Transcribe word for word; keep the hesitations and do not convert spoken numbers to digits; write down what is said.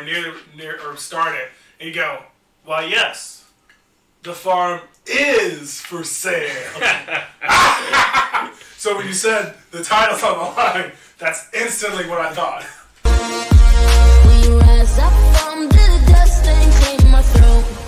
near, near or start it, and you go, "Why, yes, the farm is for sale." So when you said the title's on the line, that's instantly what I thought.